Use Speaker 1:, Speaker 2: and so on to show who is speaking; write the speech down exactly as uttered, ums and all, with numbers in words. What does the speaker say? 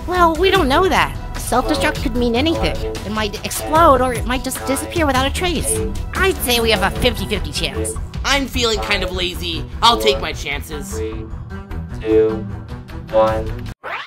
Speaker 1: Well, we don't know that. Self-destruct could mean anything. It might explode, or it might just disappear without a trace. I'd say we have a fifty fifty chance.
Speaker 2: I'm feeling kind of lazy. I'll take my chances.
Speaker 3: Three, two, one.